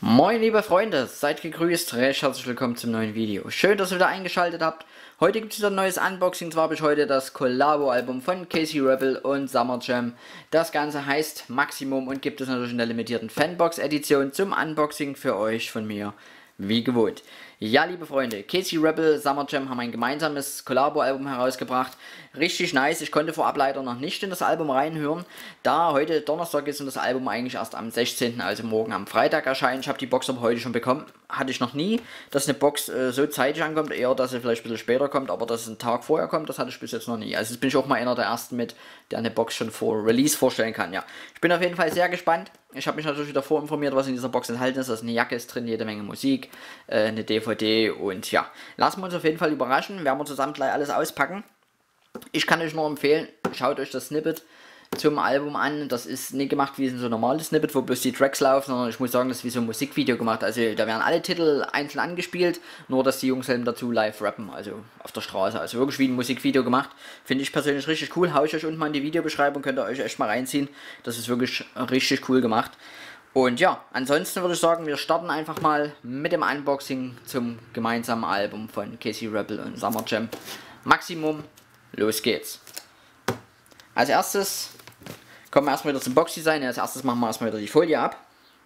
Moin liebe Freunde, seid gegrüßt, recht herzlich willkommen zum neuen Video. Schön, dass ihr wieder eingeschaltet habt. Heute gibt es wieder ein neues Unboxing, zwar habe ich heute das Collabo-Album von Casey Rebel und Summer Jam. Das Ganze heißt Maximum und gibt es natürlich in der limitierten Fanbox-Edition zum Unboxing für euch von mir, wie gewohnt. Ja, liebe Freunde, Casey Rebel, Summer Jam haben ein gemeinsames Collabo-Album herausgebracht. Richtig nice, ich konnte vorab leider noch nicht in das Album reinhören, da heute Donnerstag ist und das Album eigentlich erst am 16., also morgen am Freitag erscheint. Ich habe die Box aber heute schon bekommen, hatte ich noch nie, dass eine Box so zeitig ankommt, eher, dass sie vielleicht ein bisschen später kommt, aber dass es einen Tag vorher kommt, das hatte ich bis jetzt noch nie. Also jetzt bin ich auch mal einer der Ersten mit, der eine Box schon vor Release vorstellen kann, ja. Ich bin auf jeden Fall sehr gespannt. Ich habe mich natürlich wieder vorinformiert, was in dieser Box enthalten ist. Also eine Jacke ist drin, jede Menge Musik, eine DVD und ja. Lassen wir uns auf jeden Fall überraschen, werden wir zusammen gleich alles auspacken. Ich kann euch nur empfehlen, schaut euch das Snippet zum Album an. Das ist nicht gemacht wie so ein normales Snippet, wo bloß die Tracks laufen, sondern ich muss sagen, das ist wie so ein Musikvideo gemacht. Also da werden alle Titel einzeln angespielt, nur dass die Jungs eben dazu live rappen, also auf der Straße. Also wirklich wie ein Musikvideo gemacht. Finde ich persönlich richtig cool. Hau ich euch unten mal in die Videobeschreibung, könnt ihr euch echt mal reinziehen. Das ist wirklich richtig cool gemacht. Und ja, ansonsten würde ich sagen, wir starten einfach mal mit dem Unboxing zum gemeinsamen Album von Casey Rebel und Summer Jam. Maximum. Los geht's. Als erstes kommen wir erstmal wieder zum Boxdesign. Als erstes machen wir erstmal wieder die Folie ab.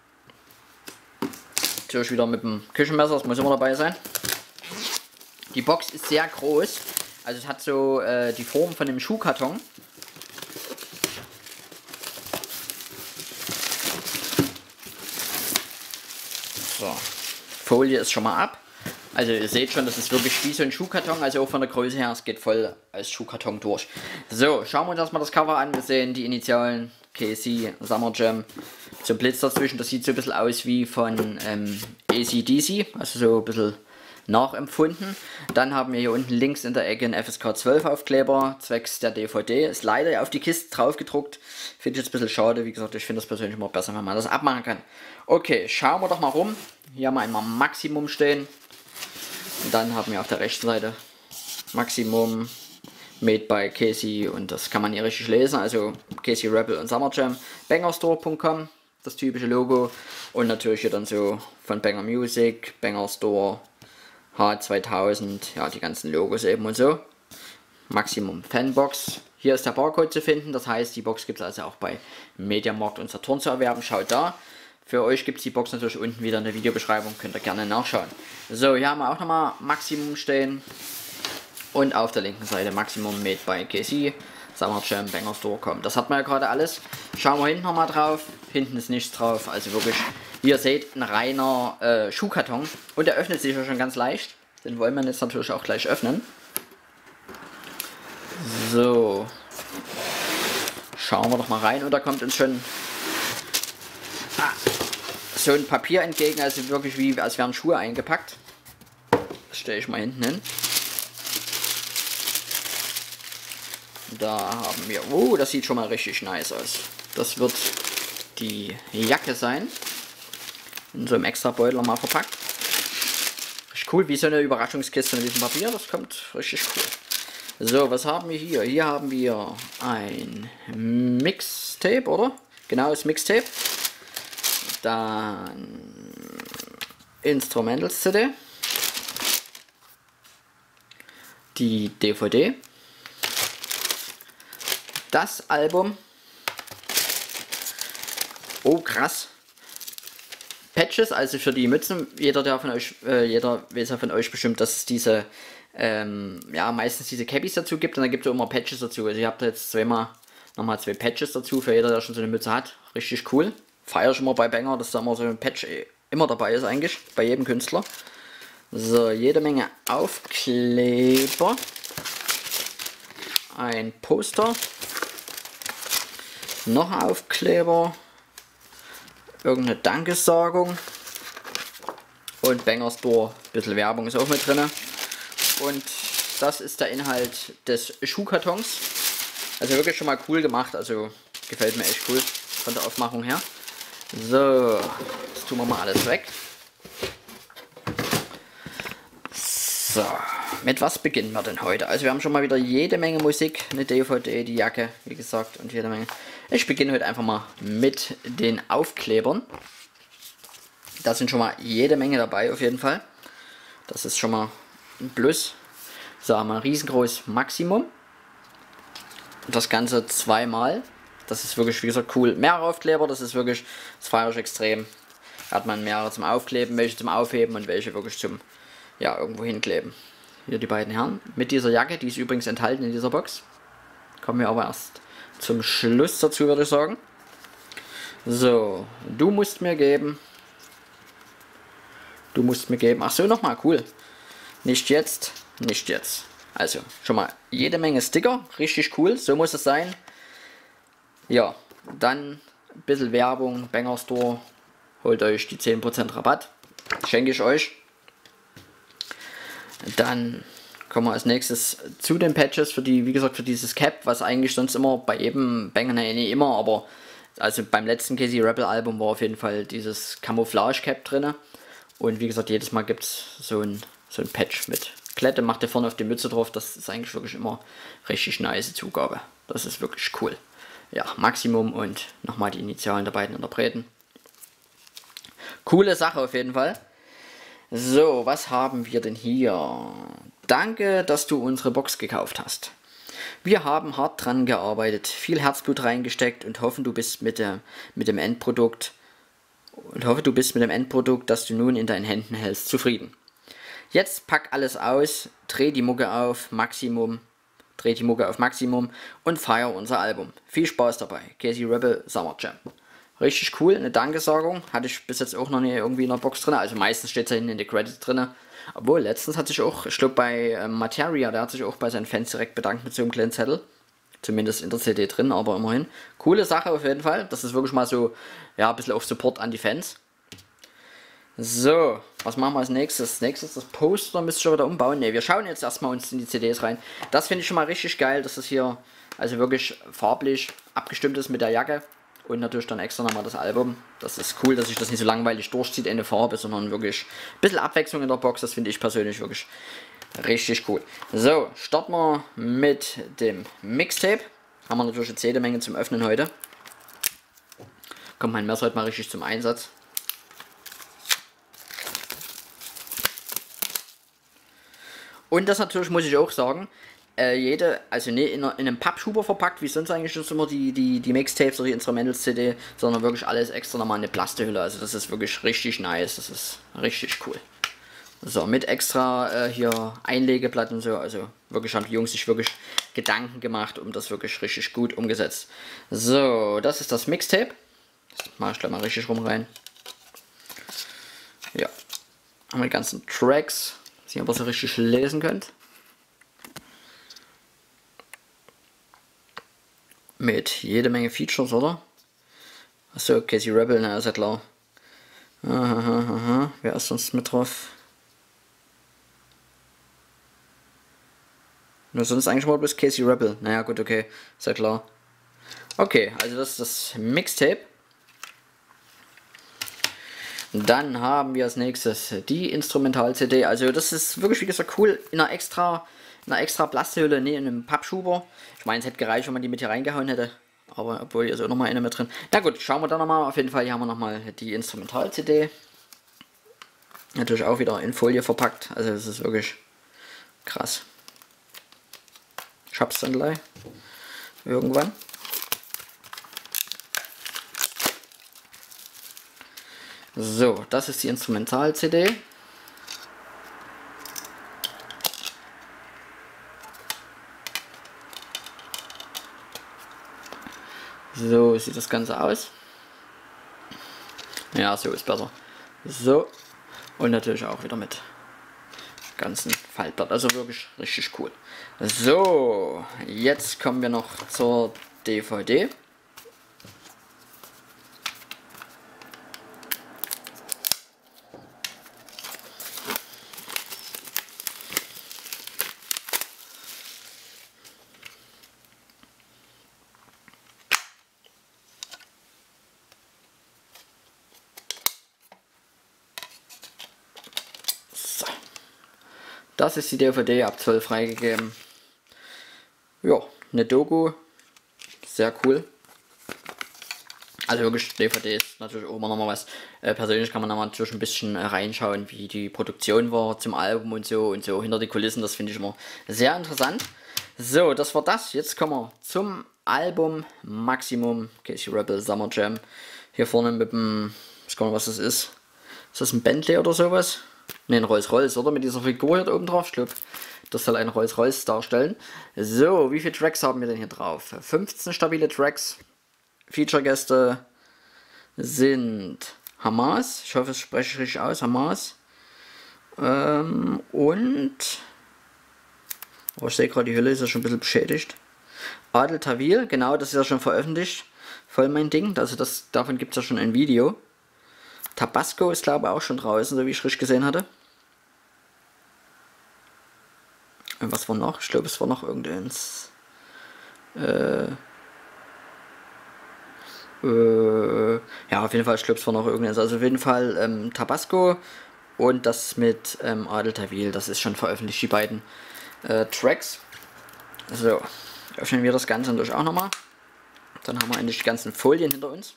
Natürlich wieder mit dem Küchenmesser, das muss immer dabei sein. Die Box ist sehr groß. Also es hat so die Form von einem Schuhkarton. So, Folie ist schon mal ab. Also ihr seht schon, das ist wirklich wie so ein Schuhkarton, also auch von der Größe her, es geht voll als Schuhkarton durch. So, schauen wir uns erstmal das Cover an. Wir sehen die Initialen Casey, Summer Jam, so ein Blitz dazwischen, das sieht so ein bisschen aus wie von AC/DC, also so ein bisschen nachempfunden. Dann haben wir hier unten links in der Ecke einen FSK 12 Aufkleber, zwecks der DVD. Ist leider auf die Kiste drauf gedruckt. Finde ich jetzt ein bisschen schade, wie gesagt, ich finde das persönlich immer besser, wenn man das abmachen kann. Okay, schauen wir doch mal rum. Hier haben wir einmal Maximum stehen. Und dann haben wir auf der rechten Seite Maximum, made by Casey, und das kann man hier richtig lesen, also Casey Rebel und Summer Jam, bangerstore.com, das typische Logo, und natürlich hier dann so von Banger Music, Banger Store, H2000, ja, die ganzen Logos eben und so. Maximum Fanbox, hier ist der Barcode zu finden, das heißt, die Box gibt es also auch bei Mediamarkt und Saturn zu erwerben, schaut da. Für euch gibt es die Box natürlich unten wieder in der Videobeschreibung, könnt ihr gerne nachschauen. So, hier haben wir auch nochmal Maximum stehen. Und auf der linken Seite Maximum made by Casey, Summer Jam, Banger Store. Das hat man ja gerade alles. Schauen wir hinten nochmal drauf. Hinten ist nichts drauf, also wirklich, wie ihr seht, ein reiner Schuhkarton. Und der öffnet sich ja schon ganz leicht. Den wollen wir jetzt natürlich auch gleich öffnen. So. Schauen wir doch mal rein, und da kommt uns schon so ein Papier entgegen, also wirklich wie als wären Schuhe eingepackt. Das stelle ich mal hinten hin. Da haben wir, oh, das sieht schon mal richtig nice aus. Das wird die Jacke sein. In so einem extra Beutel mal verpackt. Richtig cool, wie so eine Überraschungskiste mit diesem Papier, das kommt richtig cool. So, was haben wir hier? Hier haben wir ein Mixtape, oder? Genau, das Mixtape. Dann Instrumentals CD, die DVD, das Album, oh krass, Patches, also für die Mützen, jeder weiß ja von euch bestimmt, dass es diese, ja, meistens diese Cappies dazu gibt, und dann gibt es auch immer Patches dazu. Also ihr habt jetzt nochmal zwei Patches dazu, für jeder, der schon so eine Mütze hat, richtig cool. Feiere ich immer bei Banger, dass da immer so ein Patch immer dabei ist eigentlich, bei jedem Künstler. So, jede Menge Aufkleber. Ein Poster. Noch Aufkleber. Irgendeine Dankesagung. Und Banger Store, ein bisschen Werbung ist auch mit drin. Und das ist der Inhalt des Schuhkartons. Also wirklich schon mal cool gemacht, also gefällt mir echt cool von der Aufmachung her. So, das tun wir mal alles weg. So, mit was beginnen wir denn heute? Also wir haben schon mal wieder jede Menge Musik, eine DVD, die Jacke, wie gesagt, und jede Menge. Ich beginne heute einfach mal mit den Aufklebern. Da sind schon mal jede Menge dabei auf jeden Fall. Das ist schon mal ein Plus. So, haben wir ein riesengroßes Maximum. Das Ganze zweimal. Das ist wirklich, wie gesagt, cool. Mehrere Aufkleber, das ist wirklich, das feiere ich extrem. Da hat man mehrere zum Aufkleben, welche zum Aufheben und welche wirklich zum, ja, irgendwo hinkleben. Hier die beiden Herren mit dieser Jacke, die ist übrigens enthalten in dieser Box. Kommen wir aber erst zum Schluss dazu, würde ich sagen. So, du musst mir geben. Du musst mir geben. Ach so, nochmal, cool. Nicht jetzt, nicht jetzt. Also, schon mal jede Menge Sticker. Richtig cool, so muss es sein. Ja, dann ein bisschen Werbung. Banger Store. Holt euch die 10% Rabatt. Schenke ich euch. Dann kommen wir als nächstes zu den Patches für die, wie gesagt, für dieses Cap, was eigentlich sonst immer bei jedem Banger, nee, nicht immer, aber also beim letzten Casey Rebel Album war auf jeden Fall dieses Camouflage Cap drin. Und wie gesagt, jedes Mal gibt es so ein Patch mit Klette, macht ihr vorne auf die Mütze drauf. Das ist eigentlich wirklich immer richtig nice Zugabe. Das ist wirklich cool. Ja, Maximum und nochmal die Initialen der beiden Interpreten. Coole Sache auf jeden Fall. So, was haben wir denn hier? Danke, dass du unsere Box gekauft hast. Wir haben hart dran gearbeitet, viel Herzblut reingesteckt und hoffen, du bist mit dem Endprodukt, das du nun in deinen Händen hältst, zufrieden. Jetzt pack alles aus, dreh die Mucke auf Maximum und feier unser Album. Viel Spaß dabei. Casey Rebel Summer Jam. Richtig cool, eine Dankesagung. Hatte ich bis jetzt auch noch nie irgendwie in der Box drin. Also meistens steht es da hinten in den Credits drin. Obwohl, letztens hat sich auch, ich glaube bei Materia, der hat sich auch bei seinen Fans direkt bedankt mit so einem kleinen Zettel. Zumindest in der CD drin, aber immerhin. Coole Sache auf jeden Fall. Das ist wirklich mal so, ja, ein bisschen auf Support an die Fans. So, was machen wir als nächstes? Nächstes das Poster, müsst ihr schon wieder umbauen. Ne, wir schauen jetzt erstmal uns in die CDs rein. Das finde ich schon mal richtig geil, dass das hier also wirklich farblich abgestimmt ist mit der Jacke. Und natürlich dann extra nochmal das Album. Das ist cool, dass sich das nicht so langweilig durchzieht in der Farbe, sondern wirklich ein bisschen Abwechslung in der Box. Das finde ich persönlich wirklich richtig cool. So, starten wir mit dem Mixtape. Haben wir natürlich jetzt jede Menge zum Öffnen heute. Kommt mein Messer heute mal richtig zum Einsatz. Und das natürlich muss ich auch sagen, also nicht in einem Pappschuber verpackt, wie sonst eigentlich schon immer die Mixtapes oder die Instrumentals-CD, sondern wirklich alles extra nochmal eine Plastehülle. Also das ist wirklich richtig nice, das ist richtig cool. So, mit extra hier Einlegeblatt und so, also wirklich haben die Jungs sich wirklich Gedanken gemacht, um das wirklich richtig gut umgesetzt. So, das ist das Mixtape. Das mache ich gleich mal richtig rum rein. Ja, haben wir die ganzen Tracks, dass ihr aber so richtig lesen könnt. Mit jede Menge Features, oder? Achso, Casey Rebel, na, ist ja klar. Aha. Wer ist sonst mit drauf? Nur sonst eigentlich mal bloß Casey Rebel. Naja, gut, okay, ist ja klar. Okay, also das ist das Mixtape. Dann haben wir als nächstes die Instrumental-CD. Also das ist wirklich, wie gesagt, cool. In einer extra Plasthülle, nicht in einem Pappschuber. Ich meine, es hätte gereicht, wenn man die mit hier reingehauen hätte. Aber obwohl, hier ist auch nochmal eine mit drin. Na gut, schauen wir da nochmal. Auf jeden Fall, hier haben wir nochmal die Instrumental-CD. Natürlich auch wieder in Folie verpackt. Also das ist wirklich krass. Ich hab's dann gleich. Irgendwann. So, das ist die Instrumental-CD. So sieht das Ganze aus. Ja, so ist besser. So. Und natürlich auch wieder mit ganzen Faltblatt. Also wirklich richtig cool. So, jetzt kommen wir noch zur DVD. Das ist die DVD ab 12 freigegeben. Ja, eine Doku. Sehr cool. Also wirklich, DVD ist natürlich auch immer noch mal was. Persönlich kann man da natürlich ein bisschen reinschauen, wie die Produktion war zum Album und so hinter die Kulissen. Das finde ich immer sehr interessant. So, das war das. Jetzt kommen wir zum Album Maximum Casey Rebel Summer Jam. Hier vorne mit dem, ich weiß gar nicht, was das ist. Ist das ein Bentley oder sowas? Ne, ein Rolls-Royce, oder? Mit dieser Figur hier oben drauf. Ich glaube, das soll ein Rolls-Royce darstellen. So, wie viele Tracks haben wir denn hier drauf? 15 stabile Tracks. Feature-Gäste sind Hamas. Ich hoffe, es spreche ich richtig aus. Hamas. Und... Oh, ich sehe gerade, die Hülle ist ja schon ein bisschen beschädigt. Adel Tawil, genau, das ist ja schon veröffentlicht. Voll mein Ding. Also davon gibt es ja schon ein Video. Tabasco ist, glaube ich, auch schon draußen, so wie ich richtig gesehen hatte. Und was war noch? Ich glaube, es war noch irgendeins. Ja, auf jeden Fall, ich glaube, es war noch irgendeins. Also auf jeden Fall Tabasco und das mit Adel Tawil, das ist schon veröffentlicht, die beiden Tracks. So, öffnen wir das Ganze natürlich auch nochmal. Dann haben wir endlich die ganzen Folien hinter uns.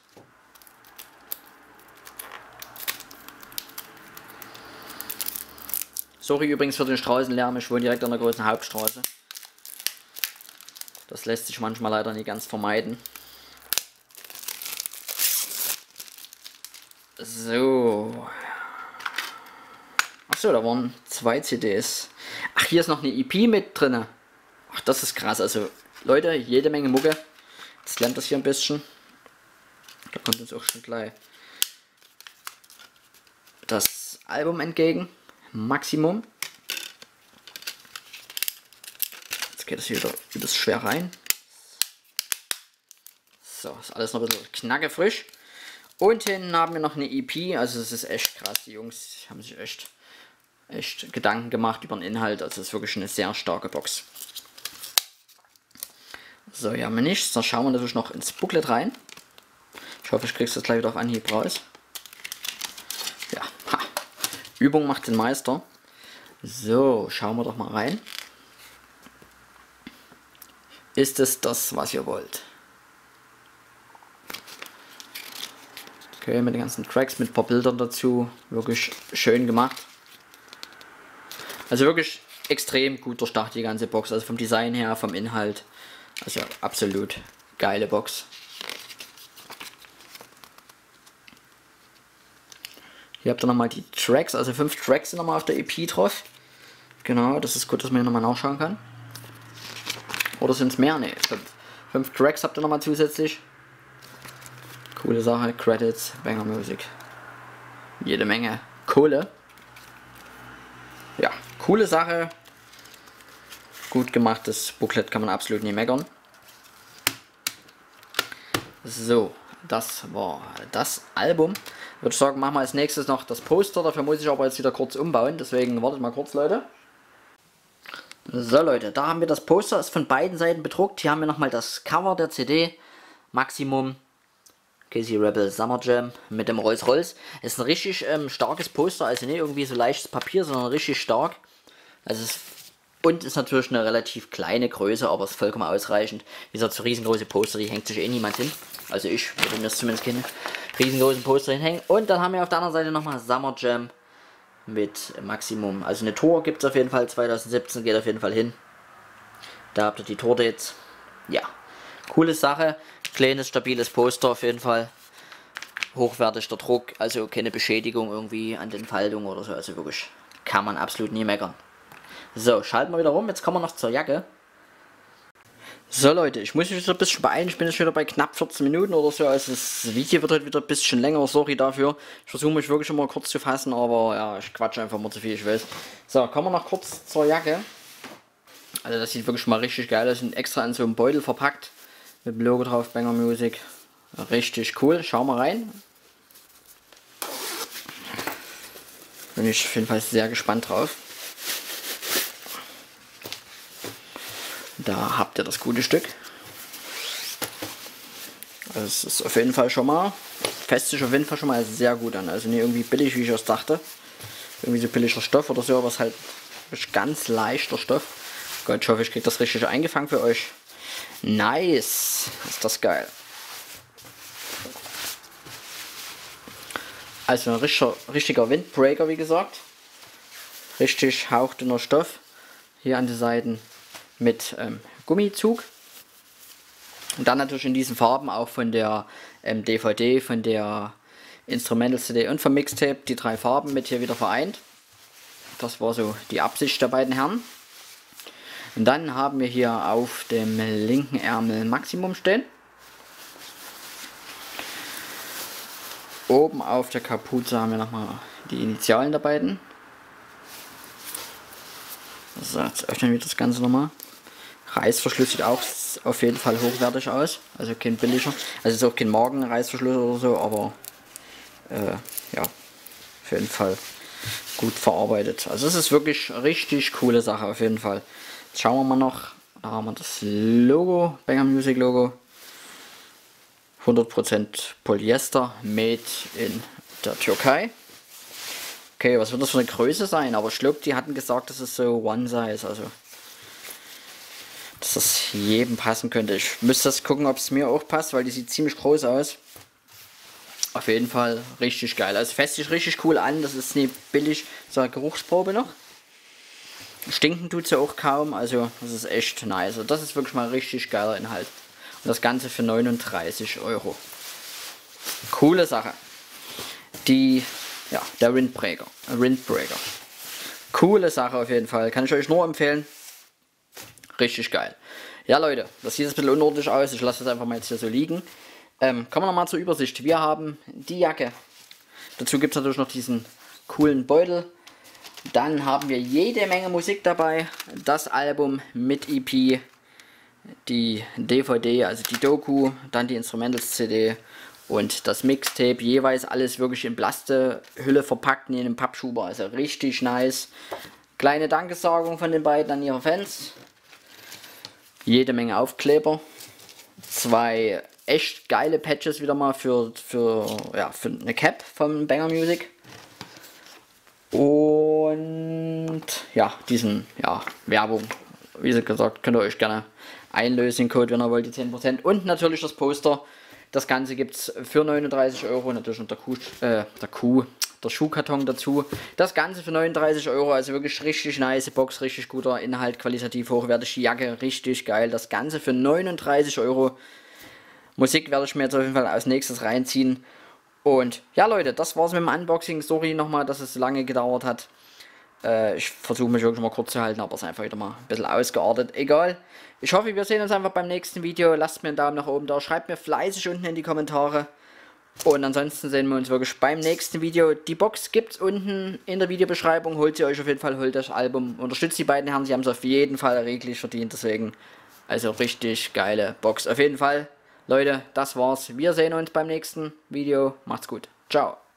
Sorry übrigens für den Straßenlärm, ich wohne direkt an der großen Hauptstraße. Das lässt sich manchmal leider nicht ganz vermeiden. So. Achso, da waren 2 CDs. Ach, hier ist noch eine EP mit drin. Ach, das ist krass. Also, Leute, jede Menge Mucke. Jetzt lernt das hier ein bisschen. Da kommt uns auch schon gleich das Album entgegen. Maximum. Jetzt geht das hier wieder übelst schwer rein. So, ist alles noch ein bisschen knackefrisch. Und hinten haben wir noch eine EP. Also es ist echt krass. Die Jungs haben sich echt Gedanken gemacht über den Inhalt. Also es ist wirklich eine sehr starke Box. So, hier haben wir nichts. Dann schauen wir natürlich noch ins Booklet rein. Ich hoffe, ich kriege das gleich wieder auf Anhieb raus. Ja, ha. Übung macht den Meister. So, schauen wir doch mal rein. Ist es das, was ihr wollt? Okay, mit den ganzen Tracks, mit ein paar Bildern dazu. Wirklich schön gemacht. Also wirklich extrem gut durchdacht, die ganze Box. Also vom Design her, vom Inhalt. Also absolut geile Box. Hier habt ihr nochmal die Tracks, also 5 Tracks sind nochmal auf der EP drauf. Genau, das ist gut, dass man hier nochmal nachschauen kann. Oder sind es mehr? Ne, 5 Tracks habt ihr nochmal zusätzlich. Coole Sache, Credits, Banger Music. Jede Menge Kohle. Ja, coole Sache. Gut gemachtes Booklet, kann man absolut nicht meckern. So, das war das Album. Würde ich sagen, machen wir als nächstes noch das Poster. Dafür muss ich aber jetzt wieder kurz umbauen. Deswegen wartet mal kurz, Leute. So, Leute, da haben wir das Poster. Ist von beiden Seiten bedruckt. Hier haben wir nochmal das Cover der CD. Maximum Casey Rebel Summer Jam mit dem Rolls-Royce. Ist ein richtig starkes Poster. Also nicht irgendwie so leichtes Papier, sondern richtig stark. Also und ist natürlich eine relativ kleine Größe, aber ist vollkommen ausreichend. Wie gesagt, so riesengroße Poster, die hängt sich eh niemand hin. Also ich würde mir zumindest keine riesengroßen Poster hinhängen. Und dann haben wir auf der anderen Seite nochmal Summer Jam mit Maximum. Also eine Tour gibt es auf jeden Fall, 2017 geht auf jeden Fall hin. Da habt ihr die Tour-Dates. Ja, coole Sache. Kleines, stabiles Poster auf jeden Fall. Hochwertig der Druck, also keine Beschädigung irgendwie an den Faltungen oder so. Also wirklich, kann man absolut nie meckern. So, schalten wir wieder rum. Jetzt kommen wir noch zur Jacke. So Leute, ich muss mich jetzt ein bisschen beeilen. Ich bin jetzt wieder bei knapp 14 Minuten oder so. Also das Video wird heute wieder ein bisschen länger. Sorry dafür. Ich versuche mich wirklich immer kurz zu fassen, aber ja, ich quatsche einfach mal zu viel, ich weiß. So, kommen wir noch kurz zur Jacke. Also das sieht wirklich mal richtig geil aus. Sind extra in so einem Beutel verpackt. Mit dem Logo drauf, Banger Music. Richtig cool. Schauen wir rein. Bin ich auf jeden Fall sehr gespannt drauf. Da habt ihr das gute Stück. Also es ist auf jeden Fall schon mal, fässt sich auf jeden Fall schon mal sehr gut an. Also nicht irgendwie billig, wie ich es dachte. Irgendwie so billiger Stoff oder so, aber es ist halt ganz leichter Stoff. Gott, ich hoffe, ich kriege das richtig eingefangen für euch. Nice. Ist das geil. Also ein richtiger Windbreaker, wie gesagt. Richtig hauchdünner Stoff. Hier an den Seiten mit Gummizug. Und dann natürlich in diesen Farben auch von der DVD, von der Instrumental CD und vom Mixtape. Die 3 Farben mit hier wieder vereint. Das war so die Absicht der beiden Herren. Und dann haben wir hier auf dem linken Ärmel Maximum stehen. Oben auf der Kapuze haben wir nochmal die Initialen der beiden. So, jetzt öffnen wir das Ganze nochmal. Reißverschluss sieht auch auf jeden Fall hochwertig aus. Also kein billiger. Also ist auch kein Morgenreißverschluss oder so, aber ja, auf jeden Fall gut verarbeitet. Also es ist wirklich richtig coole Sache auf jeden Fall. Jetzt schauen wir mal noch. Da haben wir das Logo, Banger Music Logo. 100% Polyester, made in der Türkei. Okay, was wird das für eine Größe sein? Aber ich glaube, die hatten gesagt, das ist so One Size, also dass das jedem passen könnte. Ich müsste das gucken, ob es mir auch passt, weil die sieht ziemlich groß aus. Auf jeden Fall richtig geil. Also fässt sich richtig cool an. Das ist nicht billig. So eine Geruchsprobe noch. Stinken tut sie auch kaum. Also das ist echt nice. Also das ist wirklich mal richtig geiler Inhalt. Und das Ganze für 39 €. Coole Sache. Der Windbreaker. Coole Sache auf jeden Fall. Kann ich euch nur empfehlen. Richtig geil. Ja Leute, das sieht jetzt ein bisschen unordentlich aus. Ich lasse das einfach mal jetzt hier so liegen. Kommen wir nochmal zur Übersicht. Wir haben die Jacke. Dazu gibt es natürlich noch diesen coolen Beutel. Dann haben wir jede Menge Musik dabei. Das Album mit EP. Die DVD, also die Doku. Dann die Instrumentals CD. Und das Mixtape. Jeweils alles wirklich in Plastehülle verpackt. In einem Pappschuber. Also richtig nice. Kleine Dankesagung von den beiden an ihre Fans. Jede Menge Aufkleber. 2 echt geile Patches wieder mal für eine Cap von Banger Music. Und ja, Werbung. Wie gesagt, könnt ihr euch gerne einlösen, den Code, wenn ihr wollt, die 10%. Und natürlich das Poster. Das Ganze gibt es für 39 €. Natürlich noch der Schuhkarton dazu. Das Ganze für 39 €. Also wirklich richtig nice Box, richtig guter Inhalt, qualitativ hochwertig. Die Jacke richtig geil. Das Ganze für 39 €. Musik werde ich mir jetzt auf jeden Fall als nächstes reinziehen. Und ja Leute, das war's mit dem Unboxing. Sorry nochmal, dass es so lange gedauert hat. Ich versuche mich wirklich mal kurz zu halten, aber es ist einfach wieder mal ein bisschen ausgeartet. Egal. Ich hoffe, wir sehen uns einfach beim nächsten Video. Lasst mir einen Daumen nach oben da. Schreibt mir fleißig unten in die Kommentare. Und ansonsten sehen wir uns wirklich beim nächsten Video. Die Box gibt es unten in der Videobeschreibung. Holt sie euch auf jeden Fall, holt das Album. Unterstützt die beiden Herren, sie haben es auf jeden Fall reglich verdient. Deswegen, also richtig geile Box. Auf jeden Fall. Leute, das war's. Wir sehen uns beim nächsten Video. Macht's gut. Ciao.